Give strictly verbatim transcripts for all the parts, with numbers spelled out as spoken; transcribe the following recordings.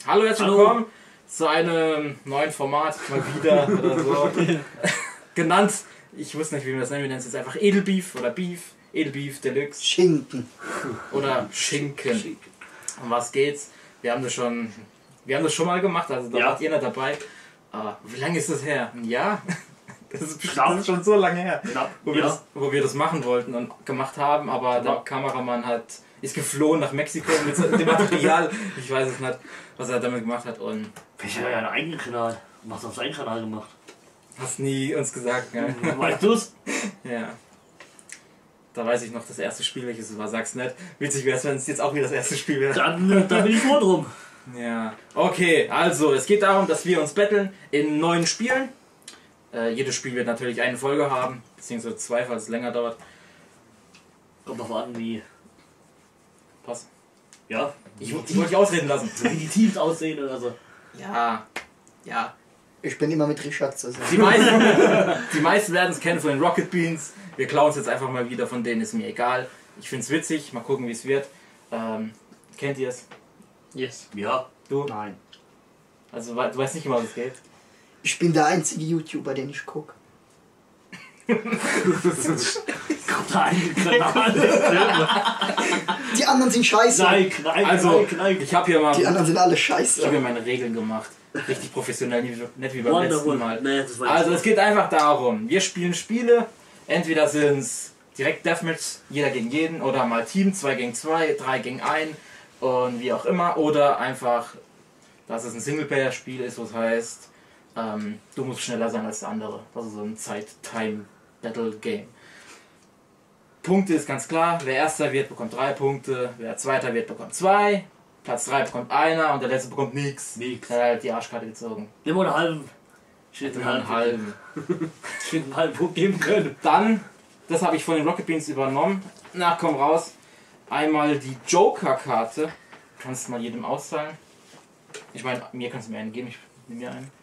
Hallo, herzlich Hallo. willkommen zu einem neuen Format, mal wieder oder so. Genannt, ich wusste nicht, wie wir das nennen, wir nennen es jetzt einfach Edelbeef oder Beef, Edelbeef Deluxe. Schinken. Oder Schinken. Um was geht's? Wir haben das schon, wir haben das schon mal gemacht, also da Ja. wart ihr nicht dabei. Aber wie lange ist das her? Ein Jahr? Das ist, bestimmt- Knapp. das ist schon so lange her, Knapp, wo wir, ja. das, wo wir das machen wollten und gemacht haben, aber der Kameramann hat, ist geflohen nach Mexiko mit so- dem Material. Ich weiß es nicht, was er damit gemacht hat und Ich habe ja einen eigenen Kanal. Du hast auf seinen Kanal gemacht. hast nie uns gesagt, gell? Weißt du's? Ja. Da weiß ich noch das erste Spiel, welches es war, sag's nicht. Witzig wäre es, wenn es jetzt auch wieder das erste Spiel wäre. Dann, äh, da bin ich froh drum. Ja. Okay, also es geht darum, dass wir uns betteln in neuen Spielen. Äh, jedes Spiel wird natürlich eine Folge haben, beziehungsweise zwei, falls es länger dauert. Kommt drauf an, wie. Pass. Ja. Ich, ich wollte dich ausreden lassen. Wie die Teams aussehen oder so. Ja. Ja. Ich bin immer mit Richard zusammen. Die meisten, die meisten werden es kennen von den Rocket Beans. Wir klauen es jetzt einfach mal wieder von denen, ist mir egal. Ich finde es witzig, mal gucken wie es wird. Ähm, kennt ihr es? Yes. Ja. Du? Nein. Also we- du weißt nicht, um was es geht. Ich bin der einzige YouTuber, den ich gucke. Kommt da ein Kanal. Die anderen sind scheiße. Nein, nein, Also, nein, nein. ich habe hier mal Die anderen sind alle ich habe scheiße. hier meine Regeln gemacht. Richtig professionell, nicht wie- nicht wie beim letzten Wonderful. Mal. Nee, das war Also es geht einfach darum, wir spielen Spiele, entweder sind es direkt Deathmatch, jeder gegen jeden, oder mal Team, zwei gegen zwei, drei gegen einen und wie auch immer, oder einfach, dass es ein Singleplayer-Spiel ist, was heißt, ähm, du musst schneller sein als der andere. Das ist so ein Zeit-Time-Battle-Game. Punkte ist ganz klar, wer Erster wird, bekommt drei Punkte, wer Zweiter wird, bekommt zwei, Platz drei bekommt einer und der Letzte bekommt nichts. Nix. Er hat halt die Arschkarte gezogen. Nimm mal einen halben. Ich hätte Einen einen halben. halben. Ich hätte einen halben Punkt geben können. Dann, das habe ich von den Rocket Beans übernommen. Na, komm raus. Einmal die Joker-Karte. Kannst du mal jedem auszahlen. Ich meine, mir kannst du mir einen geben. Ich nehme mir einen.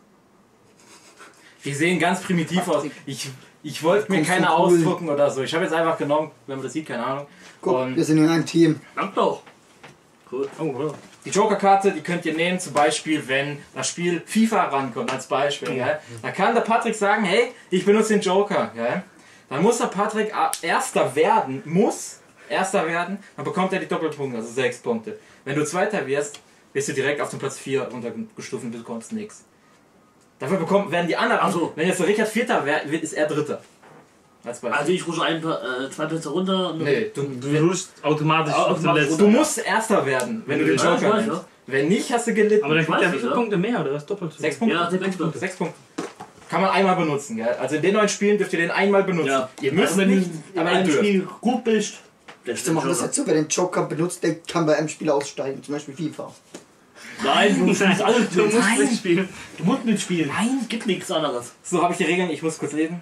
Die sehen ganz primitiv aus. Ich, ich wollte mir Kommst keine du cool. ausdrucken oder so. Ich habe jetzt einfach genommen, wenn man das sieht, keine Ahnung. Guck, Und wir sind in einem Team. Dank doch. Cool. Oh, die Joker-Karte, die könnt ihr nehmen, zum Beispiel, wenn das Spiel FIFA rankommt, als Beispiel. Gell? Da kann der Patrick sagen, hey, ich benutze den Joker. Gell? Dann muss der Patrick Erster werden, muss Erster werden, dann bekommt er die Doppelpunkte, also sechs Punkte. Wenn du Zweiter wirst, wirst du direkt auf den Platz vier untergestuft und du bekommst nichts. Dafür bekommen, werden die anderen, Ach so. wenn jetzt der Richard Vierter wird, ist er Dritter. Als Beispiel. Also ich rutsche ein, äh, zwei Plätze runter und nee, du, Du rutschst automatisch Ah, auf den automatisch letzten. du musst Erster werden, wenn du den Ja, ich Joker weiß, nimmst. ja. Wenn nicht, hast du gelitten. Aber dann Ich kriegt weiß er wie es, viele ja. Punkte mehr oder was? Doppelt so? Sechs Punkte. Ja, sechs Punkte. Sechs Punkte. Kann man einmal benutzen, gell? Also in den neuen Spielen dürft ihr den einmal benutzen. Ja. Ihr müsst Also wenn nicht, du in aber ihr einem dürft. Spiel gut bist, dann Wir machen das jetzt so, wer den Joker benutzt, der kann bei einem Spiel aussteigen. Zum Beispiel FIFA. Nein, du spielst alles Du musst Nein. mitspielen. Du musst mitspielen. Nein. Gibt nichts anderes. So, habe ich die Regeln, ich muss kurz lesen.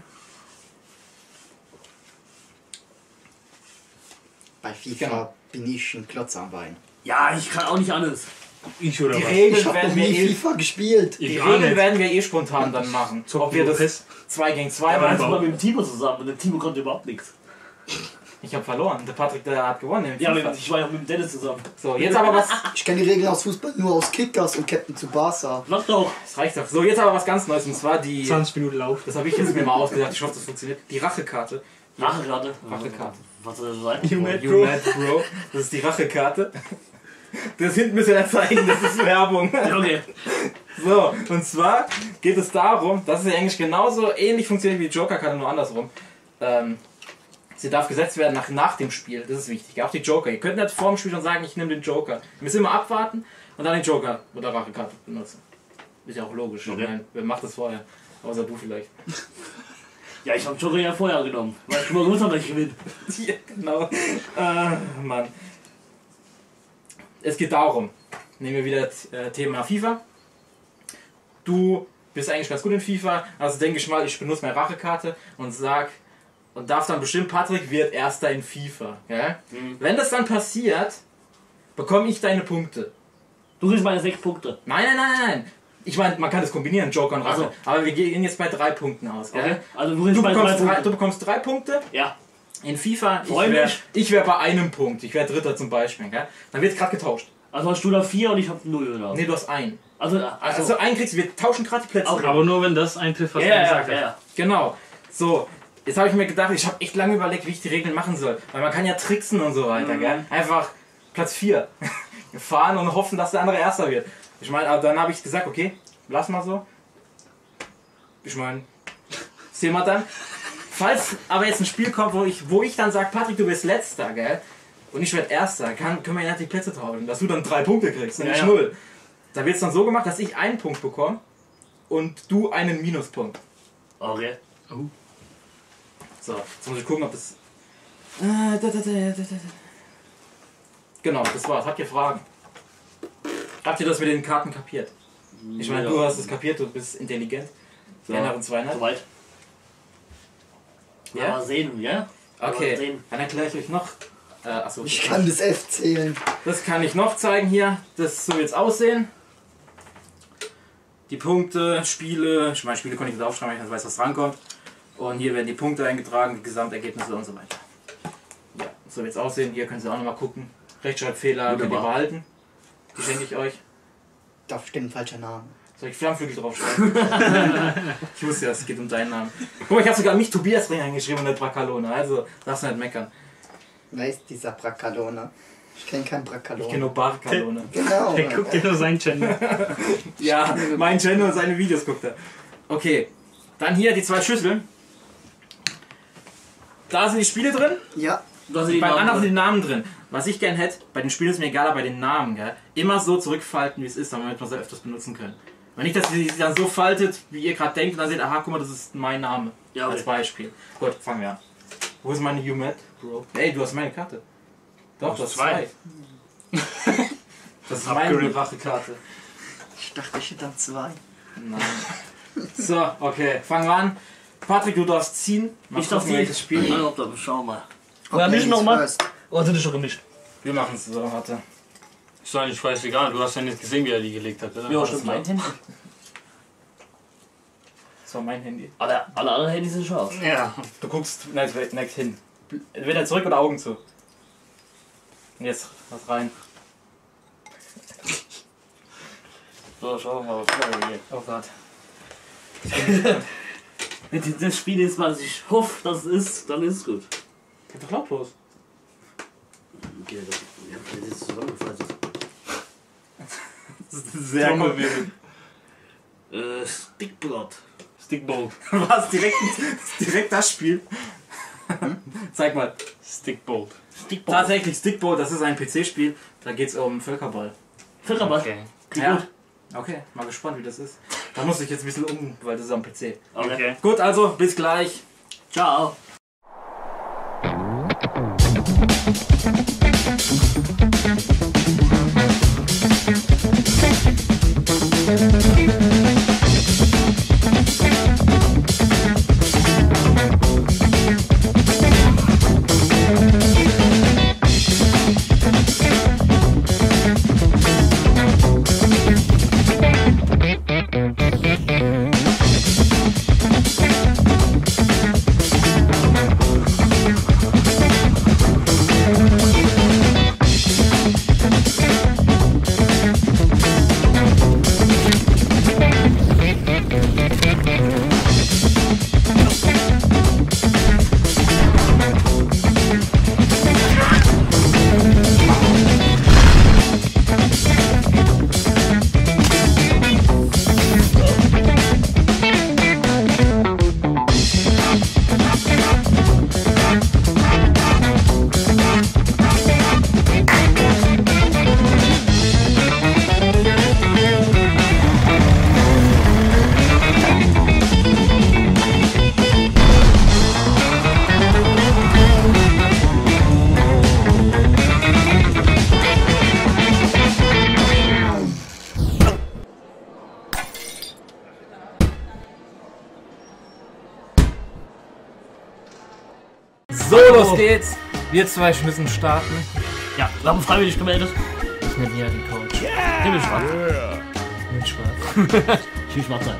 Bei FIFA Genau. bin ich ein Klotz am Bein. Ja, ich kann auch nicht alles. Ich oder Die was? Regeln, Ich habe noch werden wir nie eh, FIFA gespielt. die Ich auch Regeln nicht. werden wir eh spontan dann machen. Zocken Ob wir wir das fest. zwei gegen zwei Aber machen. jetzt mal mit dem Timo zusammen und der Timo konnte überhaupt nichts. Ich habe verloren. Der Patrick, der hat gewonnen. im Ja, FIFA. mit- ich war ja mit dem Dennis zusammen. So, jetzt aber was. Ich kenne die Regeln aus Fußball nur aus Kickers und Captain Tsubasa. Mach doch. Das reicht doch. So, jetzt aber was ganz Neues. Und zwar die. zwanzig Minuten Lauf. Das habe ich jetzt mir mal ausgedacht. Ich hoffe, das funktioniert. Die Rachekarte. Rachekarte. Rachekarte. Was soll das sein? You mad, You bro? mad, bro. Das ist die Rachekarte. Das hinten müsst ihr dann zeigen, das ist Werbung. Ja, okay. So, und zwar geht es darum, dass es eigentlich genauso ähnlich funktioniert wie die Joker-Karte, nur andersrum. Ähm, sie darf gesetzt werden nach, nach dem Spiel, das ist wichtig. Auch die Joker. Ihr könnt nicht vor dem Spiel schon sagen, ich nehme den Joker. Ihr müsst immer abwarten und dann den Joker oder Rachekarte benutzen. Ist ja auch logisch. Okay. Ich meine, wer macht das vorher? Außer du vielleicht. Ja, ich hab Joker ja vorher genommen, weil ich schon mal gewusst habe, dass ich gewinne. Ja, genau. Äh, Mann. Es geht darum, nehmen wir wieder das äh, Thema FIFA. Du bist eigentlich ganz gut in FIFA, also denke ich mal, ich benutze meine Rachekarte und sag und darf dann bestimmt, Patrick wird Erster in FIFA. Gell? Mhm. Wenn das dann passiert, bekomme ich deine Punkte. Du kriegst meine sechs Punkte. Nein, nein, nein, nein. Ich meine, man kann das kombinieren, Joker und Rache. Ach so. Aber wir gehen jetzt bei drei Punkten aus. Gell? Okay. Also du kriegst Du, meine bekommst drei drei, Punkte. du bekommst drei Punkte. Ja. In FIFA, ich Freu wäre mich. ich wär bei einem Punkt. Ich wäre Dritter zum Beispiel. Gell? Dann wird gerade getauscht. Also hast du da vier und ich hab null, oder? Nee, du hast einen. Also, Also, also, einen kriegst du, wir tauschen gerade die Plätze. Okay. Aber nur wenn das eintrifft, was ja, er ja, gesagt ja, hat. ja. Genau. So, jetzt habe ich mir gedacht, ich habe echt lange überlegt, wie ich die Regeln machen soll. Weil man kann ja tricksen und so weiter, Mhm. gell? Einfach Platz vier fahren und hoffen, dass der andere Erster wird. Ich meine, aber dann habe ich gesagt, okay, lass mal so. Ich meine, sehen wir dann. Falls aber jetzt ein Spiel kommt, wo ich, wo ich dann sage, Patrick, du bist Letzter, gell? Und ich werde Erster, kann, können wir ja die Plätze tauschen, dass du dann drei Punkte kriegst und Ja, nicht ja. null. Da wird es dann so gemacht, dass ich einen Punkt bekomme und du einen Minuspunkt. Okay. So, jetzt muss ich gucken, ob das... Äh, da, da, da, da, da. Genau, das war's. Habt ihr Fragen? Habt ihr das mit den Karten kapiert? Ich meine, Ja. du hast es kapiert, du bist intelligent. Die Ja. anderen zwei nicht. Soweit. Ja? Mal sehen, ja? Mal Okay, sehen. dann erkläre ich euch noch... Äh, achso, Ich kann das F zählen. das kann ich noch zeigen hier. Das so jetzt aussehen. Die Punkte, Spiele... Ich meine, Spiele konnte ich jetzt aufschreiben, weil ich nicht weiß, was drankommt. Und hier werden die Punkte eingetragen, die Gesamtergebnisse und so weiter. Ja, so wird es aussehen. Hier könnt ihr auch nochmal gucken. Rechtschreibfehler könnt ihr Wunderbar. behalten. Die schenke ich euch. Da steht ein falscher Name. Soll ich Flammenflügel draufschreiben? Ich wusste ja, es geht um deinen Namen. Guck mal, ich habe sogar mich Tobias Ring eingeschrieben und nicht Bracalone. Also, darfst du nicht meckern. Wer ist dieser Bracalone? Ich kenne keinen Bracalone. Ich kenne nur Barcalone. Genau. Der guckt dir nur sein Channel. Ja, mein Channel und seine Videos guckt er. Okay, dann hier die zwei Schüsseln. Da sind die Spiele drin. Ja, Du hast die Beim Namen anderen sind drin. die Namen drin. Was ich gern hätte, bei den Spielen ist mir egal, aber bei den Namen, gell, immer so zurückfalten, wie es ist, damit wir es öfters benutzen können. Wenn nicht, dass ihr sie dann so faltet, wie ihr gerade denkt, und dann seht, aha, guck mal, das ist mein Name. Ja, Als okay. Beispiel. Gut, fangen wir an. Wo ist meine Umet, Bro? Ey, du hast meine Karte. Doch, du hast zwei. Das ist meine Abgerippt. Rachekarte. ich dachte, ich hätte dann zwei. Nein. So, okay, fangen wir an. Patrick, du darfst ziehen. Mal Ich darf gucken, welches ziehen. Spiel. Ja, dann schau mal. Oder Okay, nicht nochmal? first. Oder sind die schon gemischt? Wir machen es so, warte. Ist doch eigentlich scheißegal. Du hast ja nicht gesehen, wie er die gelegt hat, oder? Ja, Das stimmt. ist mein Handy. Das war mein Handy. Alle, alle anderen Handys sind schon aus. Ja. Du guckst nicht, nicht hin. Entweder zurück oder Augen zu. Und jetzt was rein. So, schau mal, was da geht. Oh Gott. Wenn das Spiel ist, was ich hoffe, dass es ist, dann ist es gut. Geht doch lautlos. Okay, das, ja, das ist zusammengefaltet. Das ist sehr Trommelwirbel. Äh, Stickblood. Stickball. Was? Direkt, direkt das Spiel? Zeig mal. Stickball. Stickball. Tatsächlich Stickball, das ist ein P C-Spiel. Da geht es um Völkerball. Völkerball. Okay. Klingt Ja. gut. Okay, mal gespannt, wie das ist. Da muss ich jetzt ein bisschen um, weil das ist am P C. Okay. Okay. Gut, also bis gleich. Ciao. So, los geht's. Wir zwei müssen starten. Ja, wir haben freiwillig gemeldet. Ich nehme hier den Coach. Ich bin schwarz. Mit Schwarz. Ich will schwarz sein.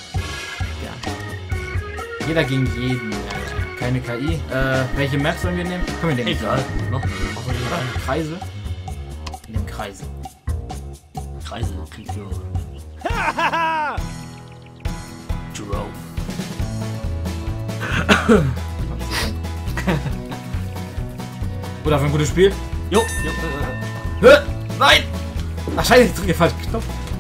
Ja. Jeder gegen jeden. Alter. Keine K I. Äh, welche Map sollen wir nehmen? Können wir den Egal. Noch. Oder? Kreise? Wir nehmen Kreise. Kreise Kriegsführer. Jerome. Oder für ein gutes Spiel? Jo, jo. Hä? Nein! Ach scheiße, ich drücke falsch Knopf.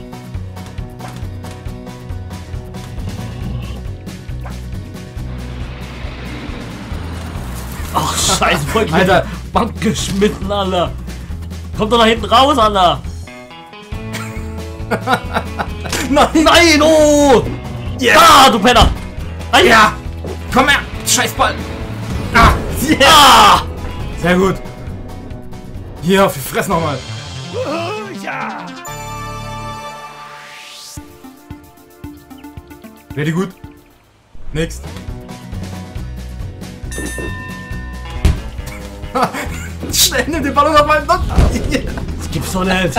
Ach scheiße, voll Alter, Bank geschmitten, Alter. Kommt doch da hinten raus, Alter. nein! Nein, oh! Yeah. Ah, du Penner! Nein. Ja! Komm her! Scheißball! Ah! Yeah. Ah! Sehr gut! Hier, auf die Fresse nochmal! Ja! Very gut! Next! Schnell, nimm den Ballon auf meinen Kopf! Das gibt's doch nicht!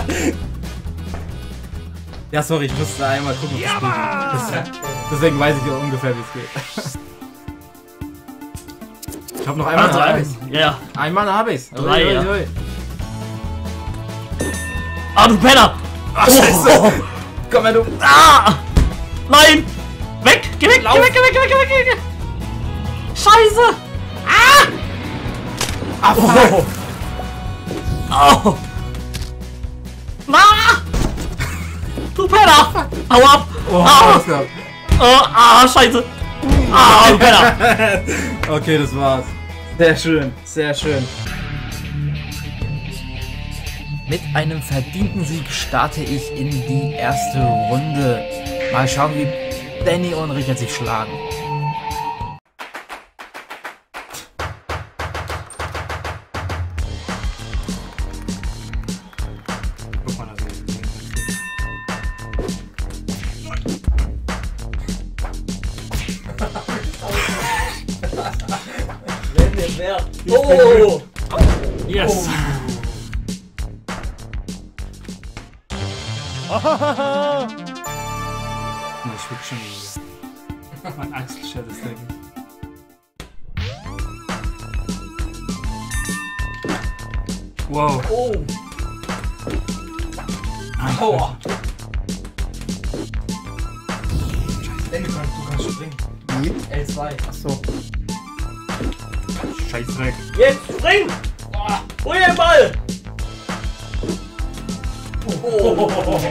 Ja, sorry, ich musste einmal gucken, ja, das geht. Deswegen weiß ich ja ungefähr, wie es geht. Ich hab noch einmal Also, eine Abis. ja. Einmal eine Abis. Drei, Ui, ja. ui, ui. Ah, du Penner! Ach, scheiße! Oh. Komm her, du! Ah! Nein! Weg! Geh weg! Geh weg! Geh weg! Geh weg! Geh weg! Geh weg! Scheiße! Ah! Ah, fuck! Oh! Ah! Du Penner! Hau ab! Oh, ah! alles klar. Oh, ah, scheiße! Ah, du Penner! Okay, das war's. Sehr schön, sehr schön. Mit einem verdienten Sieg starte ich in die erste Runde. Mal schauen, wie Danny und Richard sich schlagen. Guck mal, das Oh! Yes! Na, ich schwitze schon wieder. Mein Achselschert ist dagegen. Wow. Oh! Aua! Danny, du kannst springen. Wie? L zwei. Achso. Scheißdreck. Jetzt spring! Hol den Ball! Oh.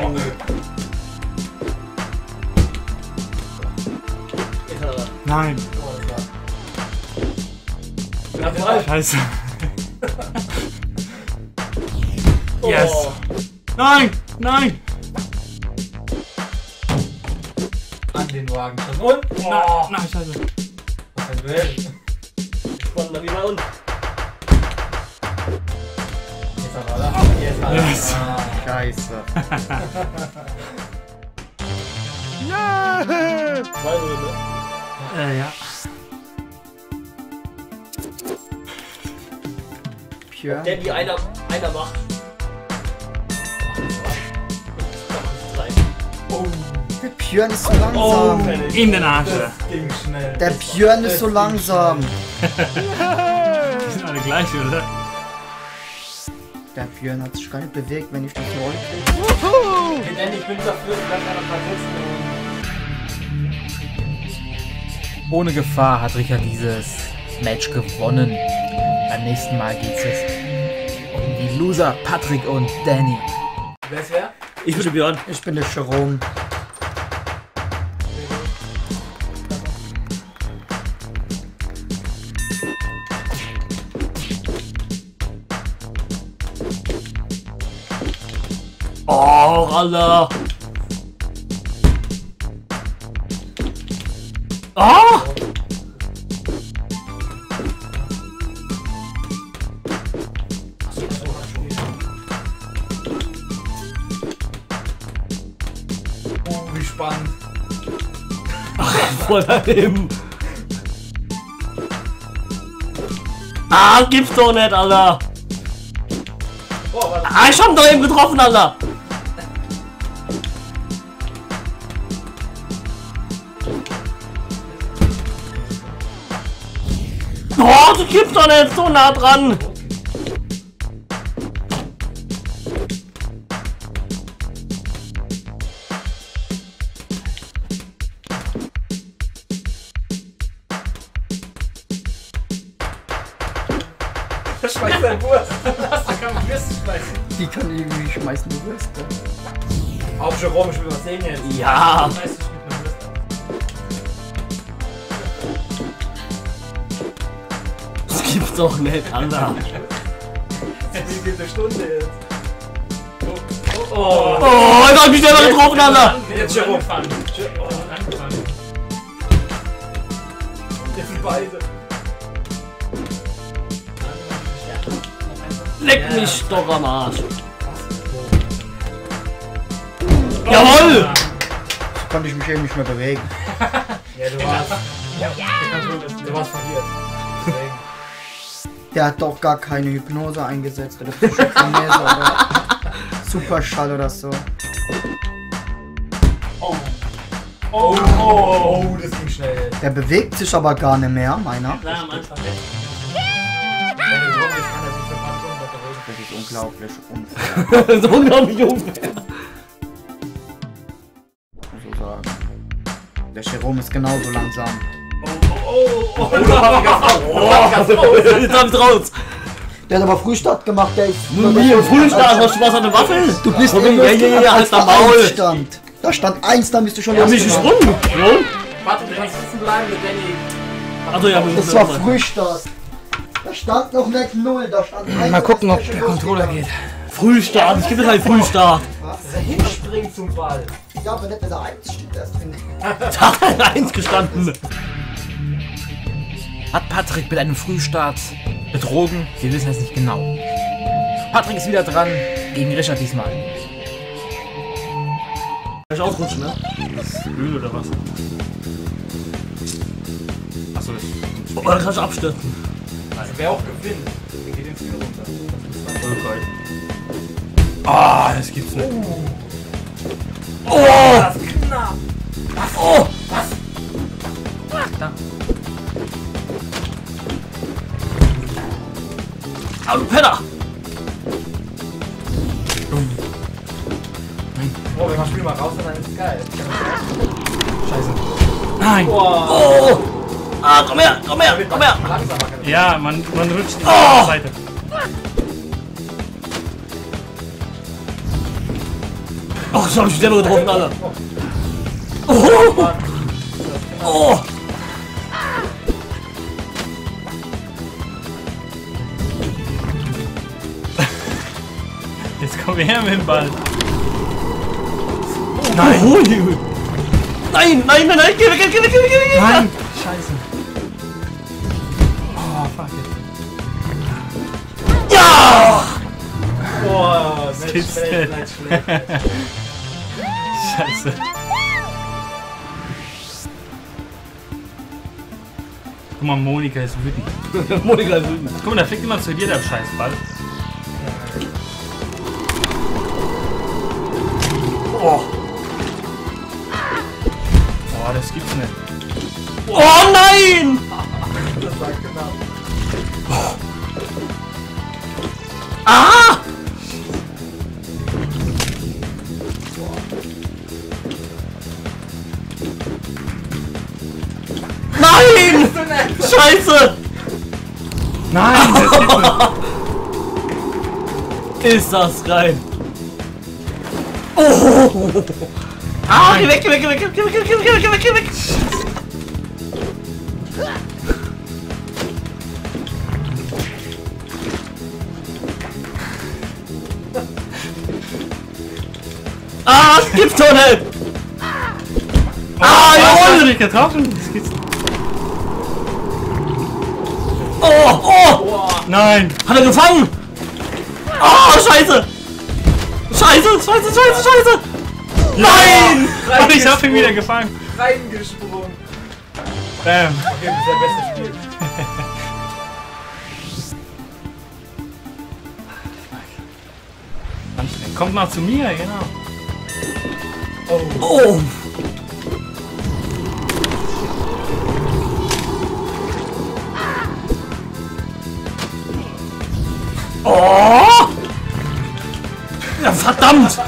Nein. Scheiße. Yes. Oh. Nein! Nein! An den Wagen schon. Und? Nein, Oh. nein, scheiße. Was ein Duell. Spannend mal wieder und. Jetzt aber, oder? Jetzt aber. Yes. Ah. Scheiße. Zwei Runde. Äh, ja. Pure. Der die einer, einer macht. Der Björn ist so langsam. In den Arsch. Das ging schnell. Der Björn ist so langsam. Die sind alle gleich, oder? Der Björn hat sich gar nicht bewegt, wenn ich das Roll kriege. Hey Danny, ich bin dafür, bleib einfach mal sitzen. Ohne Gefahr hat Richard dieses Match gewonnen. Beim nächsten Mal geht es um die Loser Patrick und Danny. Wer ist wer? Ich bin der Björn. Ich bin der Jerome. Oh, Alter! Oh! Oh, wie spannend. Voll daneben! Ah, gibt's doch nicht, Alter! Oh, was? Ah, ich hab ihn doch eben getroffen, Alter! Oh, du kippst doch nicht so nah dran! Schmeiß dein Wurst. Da kann man Würste schmeißen. Die kann irgendwie schmeißen, die Würste. Auch Jerome, ich will was sehen jetzt. Ja. Schmeiß dich mit einer Würste. Das gibt's doch nicht, Alter. Wie geht eine Stunde jetzt? Oh, oh, Oh, ich hab mich selber getroffen, Alter. Jetzt Jerome. Angefangen. Oh, angefangen. Jetzt sind beide. Leck mich doch am Arsch. Jawohl! So konnte ich mich eben nicht mehr bewegen. Ja, du warst. Ja, du warst verwirrt. Deswegen. Der hat doch gar keine Hypnose eingesetzt oder Psychokinese oder Superschall oder so. Oh. Oh, oh, oh, das ging schnell. Der bewegt sich aber gar nicht mehr, meiner. Klar, am Anfang. Wenn du so bist, kann er sich für ein paar Stunden noch bewegen. Das ist unglaublich unfair, Das ist unglaublich unfair. muss ich sagen. Der Jerome ist genauso langsam. Oh, oh, oh, oh, du hast ganz raus. Jetzt hab ich's raus. Der hat aber Frühstart gemacht, der ist... Mir, Frühstart, hast du was an der Waffel? Du bist ja, immer ja, ja, ja, halt am Maul. stand. Da stand eins, da bist du schon Ja, mich losgegangen. gesprungen. Jo. Warte, du kannst sitzen bleiben mit Danny. Also ja, wir Das müssen war nochmal. Frühstart. Da stand noch nicht null, da stand eins. Mal gucken, ob der Controller geht. Frühstart, es gibt keinen Frühstart. Der hinspringt zum Ball. Ja, aber nicht, wenn da eins steht, erst drin. Da hat eins gestanden. Hat Patrick mit einem Frühstart betrogen? Wir wissen es nicht genau. Patrick ist wieder dran, gegen Richard diesmal. Kann ich ausrutschen, ne? Öl oder was? Achso, das Oh, dann kann ich abstürzen. Also wer auch gewinnt, der geht ins Spiel runter. ist geil. Ah, das gibt's nicht. Oh! Das ist knapp. Oh! Da. Ah, du Penner! Oh, wenn man Spiel mal raus, dann ist es geil. Scheiße. Nein. Boah. Oh! Ah, komm her, komm her, komm her! Langsamer kann ich. Ja, man, man rutscht die Oh! Seite. Oh, ich hab mich selber getroffen, Alter. Oh! Oh! Jetzt komm her mit dem Ball. Nein! Oh, nein, nein, nein, nein, geh weg, geh weg, geh weg, geh weg, geh weg! Nein. Scheiße. Oh, fuck it. Ja! Boah, Das nicht gibt's schlecht, nicht. nicht schlecht. Scheiße. Guck mal, Monika ist wütend. Monika ist wütend. Guck mal, da fliegt immer zu dir der Scheißball. Oh! Oh, das gibt's nicht. Oh nein! Das war knapp. Ah! Nein! Scheiße! Nein. Das gibt's nicht. Ist das geil! Oh! Ah, geh weg, geh weg, geh weg, geh weg, geh weg, geh weg, geh weg, geh weg! Ah, das gibt's doch nicht! Ah, Was, hast jawohl! du dich getroffen? Das gibt's nicht. Oh, oh! Nein! Hat er gefangen? Oh, scheiße! Scheiße, scheiße, scheiße, scheiße! Nein! Und ich hab ihn wieder gefangen. Reingesprungen. Bam. Okay, das ist der beste Spiel. Anstrengend. Kommt mal zu mir, genau. Oh! Oh! Ja, verdammt!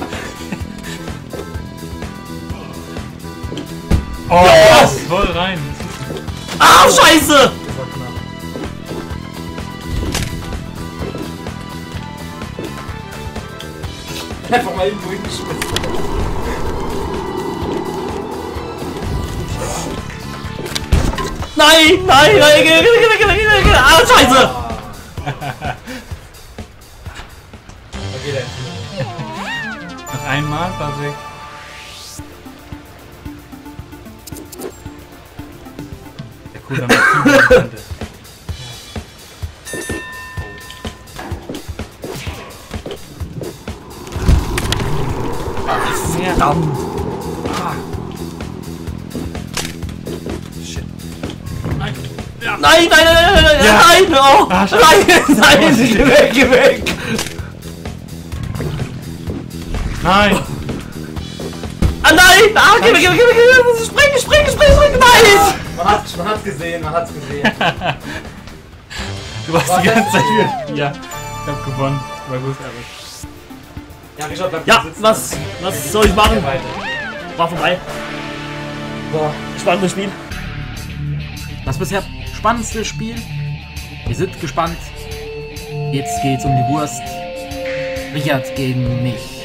Oh, Ja. das ist voll rein. Ah, scheiße! Das war knapp. Einfach mal irgendwo hingeschmissen. Nein, nein, nein, geh, geh, geh, geh, geh, geh. Ah, scheiße! Okay, dann. Noch einmal, Patrick. Der cool, wenn man viel konnte. Verdammt! Nein, nein, nein, nein, nein, Ja. nein, oh, Ah, scheiße. nein, nein, geh weg, geh weg! Nein! Ah, nein, ah, geh weg, geh weg, geh weg, geh weg, spring, spring, spring, spring, nein! Man hat, man hat's gesehen, man hat's gesehen. Du warst War die ganze das Zeit Spiel? hier. Ja, ich hab gewonnen. War gut, aber. Ja, Richard, bleib Ja, sitzen. was, was soll ich machen? Weiter. War vorbei. So. Spannendes Spiel. Das bisher spannendste Spiel. Wir sind gespannt. Jetzt geht's um die Wurst. Richard gegen mich.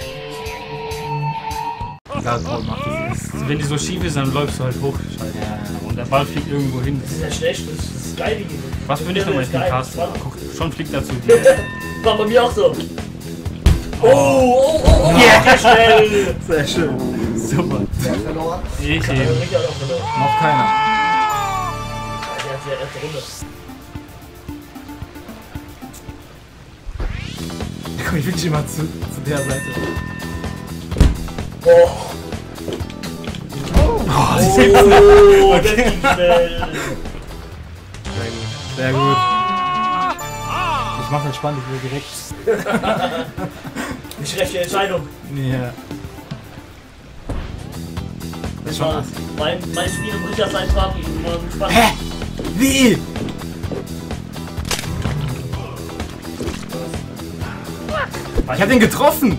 Egal, Paul macht das. Wenn die so schief ist, dann läufst du halt hoch. Scheiße. Und der Ball fliegt irgendwo hin. Das ist ja schlecht, das ist geil, die Gegend. Was für dich nochmal in den Cast? War Guck, schon fliegt er zu dir. bei mir auch so. Oh, oh, oh, oh, yeah. Schnell! Sehr schön. Super. Verloren. Ich Der eben. Richard auch verloren. Noch keiner. Der hat die erste Runde. Da komm ich wirklich immer zu, zu der Seite. Oh, Oh, oh, das ging schnell. Sehr gut. Ich mach entspannt, ich will direkt. Eine schlechte Entscheidung. Ja. Das war mein, mein Spiel im Richard sein Tag. Spaß. Hä? Wie? Ich hab den getroffen!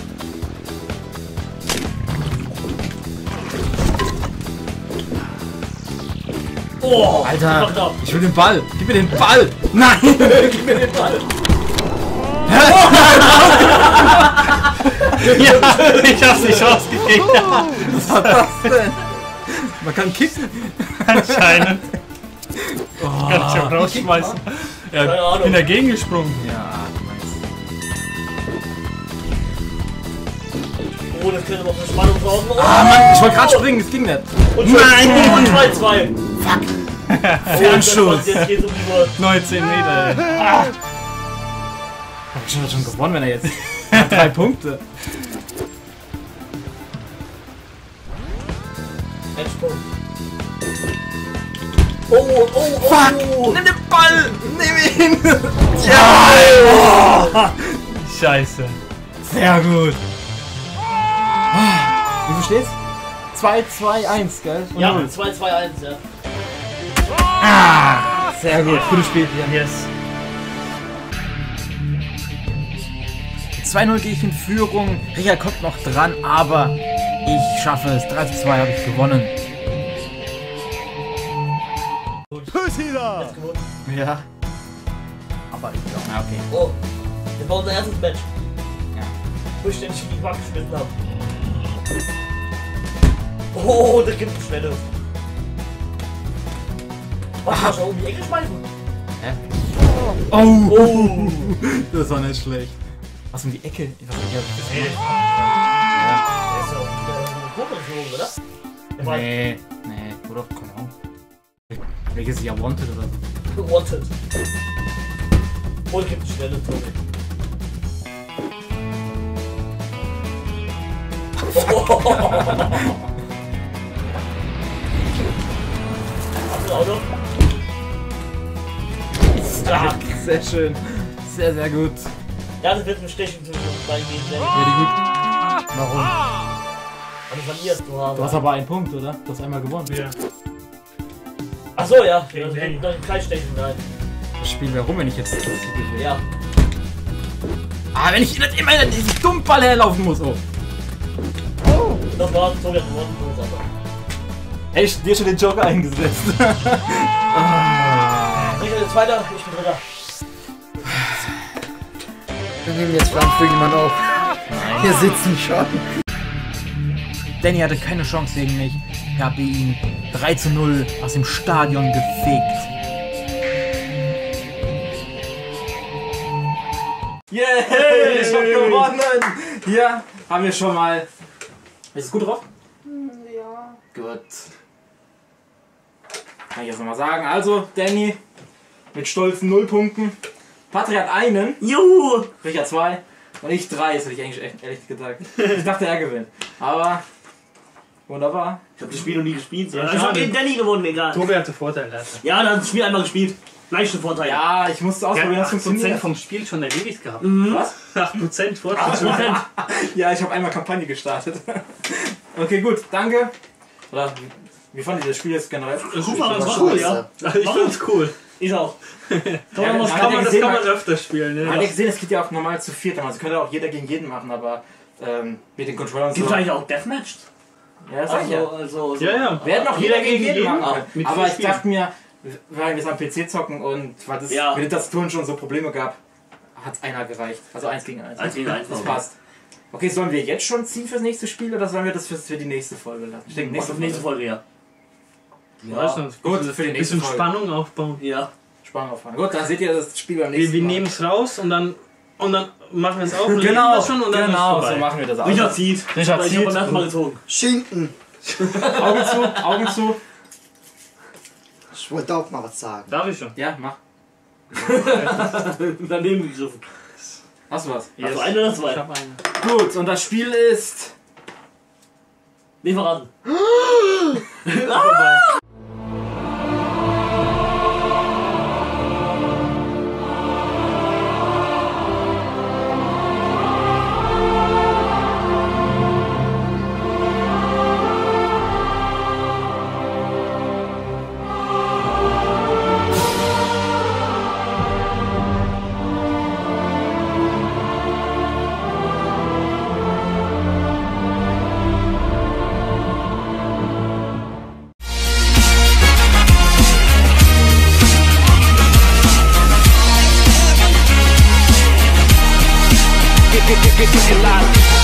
Oh, Alter, mach da. ich will den Ball! Gib mir den Ball! Nein! Gib mir den Ball! ja, ich hab's nicht rausgekriegt. Was war das denn? Man kann kicken! Anscheinend. Kann ich auch rausschmeißen. Ja, Keine ich Ahnung. bin dagegen gesprungen. Ja, nice. Oh, das könnte noch eine Spannung sorgen. Oh, Ah Mann, ich wollte gerade springen, es ging nicht. und nein! Und zwei zwei. Fernschuss! Jetzt geht's um die Wurst. neunzehn Meter. Ey. Hab ich schon, schon gewonnen, wenn er jetzt. Er hat drei Punkte. Matchsprung. Oh, oh, oh, oh! Nimm den Ball! Nimm ihn! Ja! Scheiße. Sehr gut. Wie viel steht's? zwei, zwei, eins, gell? Und Ja, null. zwei zwei eins, ja. Sehr gut, gutes Spiel. Yes. zwei null gehe ich in Führung. Richard kommt noch dran, aber ich schaffe es. drei zu zwei habe ich gewonnen. Jetzt gewonnen. Ja. Aber ich glaube, ja, okay. Oh, das war unser erstes Match. Ja. Wo ich ständig die Wand geschmissen habe. Oh, das gibt eine Schwelle. Was, kannst du um die Ecke schmeißen? Oh! Oh! Das war nicht schlecht. Was um die Ecke? Ich weiß nicht, ob ich das Der ist ja auch wieder so eine Kurve geflogen, oder? Der war Nee, nee, oder? Keine Ahnung. Welches ist ja Wanted oder so? Wanted. Oh, es gibt eine Schwelle, Toni. Hast du ein Auto? Stark, sehr schön. Sehr, sehr gut. Ja, das wird ein Stechen zwischen uns beiden gehen. sehr gut. Very gut. Warum? Aber du verlierst, du Du hast aber einen Punkt, oder? Du hast einmal gewonnen. Ja. Achso, ja. Gegen Also, wen? noch ein Kleinstechen, nein. Das spielen wir rum, wenn ich jetzt das gewinne. Ja. Ah, wenn ich nicht immer in diesen dummen Ball herlaufen muss. Oh. Das war Tobi hat gewonnen, du bist aber. Ey, ich dir schon den Joker eingesetzt. Richard ist Zweiter, ich bin Dritter. Wir nehmen jetzt Frank für jemanden auf. Wir sitzen schon. Danny hatte keine Chance gegen mich. Ich habe ihn drei zu null aus dem Stadion gefegt. Yeah, ich hab gewonnen! Hier haben wir schon mal. Ist es gut drauf? Ja. Gut. Kann ich jetzt nochmal sagen. Also, Danny mit stolzen null Punkten. Patrick hat einen. Juhu! Richard zwei. Und ich drei, das hätte ich eigentlich echt ehrlich gesagt. Ich dachte, er gewinnt. Aber wunderbar. Ich habe das Spiel noch nie gespielt. So. Ja, Ich habe schade. gegen Danny gewonnen, egal. Tobi hatte Vorteil. Alter. Ja, dann hat das Spiel einmal gespielt. Leichte Vorteil. Ja, ich musste Der ausprobieren, hat das acht Prozent funktioniert. vom Spiel schon erledigt gehabt. Was? acht Prozent Vorteil. acht Prozent. Ja, ich habe einmal Kampagne gestartet. Okay, gut, danke. Oder wie fandet ihr das Spiel jetzt generell? Guck mal, das war cool, ja. Ich fand's cool. Ich auch. Kann Ja, man man was hat kann ja man Das gesehen, kann man man- öfter spielen. Man hat Ne? ja gesehen, es geht ja auch normal zu viert. Also könnte auch jeder gegen jeden machen, aber ähm, mit den Controllern Gibt so. es eigentlich auch Deathmatch? Ja, das sag ich ja. Also, also, also. Ja, ja. Wir hätten auch jeder gegen jeden machen Ah, können. mit Aber vier ich Spielen. dachte mir, weil wir es am P C zocken und weil es Ja. mit den Tastaturen schon so Probleme gab, hat es einer gereicht. Also eins gegen eins. Eins gegen eins, Das okay. passt. Okay, sollen wir jetzt schon ziehen fürs nächste Spiel oder sollen wir das für, für die nächste Folge lassen? Ich denke, nächste, Nächste, nächste Folge, ja. Ja. Weißt du, Gut, für die nächste bisschen Folge. Spannung aufbauen. Ja. Spannend auffahren. Gut, dann seht ihr das Spiel beim Wir, nächsten wir Mal. nehmen es raus und dann, und dann machen wir es auf und legen Genau, das schon und dann genau, ist so es vorbei. machen wir das auch. Richard zieht. Richard Aber ich habe zieht. beim ersten Mal gezogen. Schinken. Augen zu, Augen zu. Ich wollte auch mal was sagen. Darf ich schon? Ja, mach. Daneben gegriffen. Hast du was? Hast du eine oder Ich zwei? hab einen. Gut, und das Spiel ist... Nicht verraten. get, get, get, get, get live.